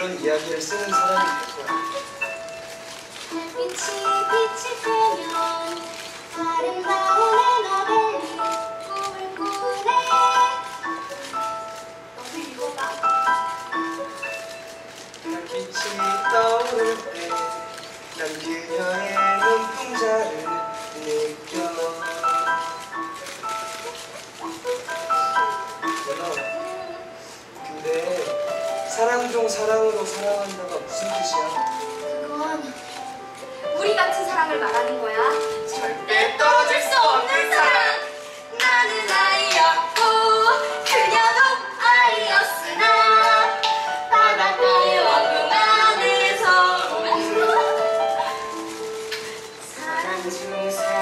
이런 이야기를 쓰는 사람이 될 거야. 빛이 되면 아름다운 에너벨리 꿈을 꾸네. 너도 읽어봐. 달빛이 떠오를 때 난 그녀의 눈동자를 느껴. 누나, 근데 사랑 중 사랑으로 사랑한다가 무슨 뜻이야? 그건 우리 같은 사랑을 말하는 거야. 절대 떨어질 수 없는 사랑. 나는 아이였고 그녀도 아이였으나 바닷가의 왕궁 안에서 사랑 중 사랑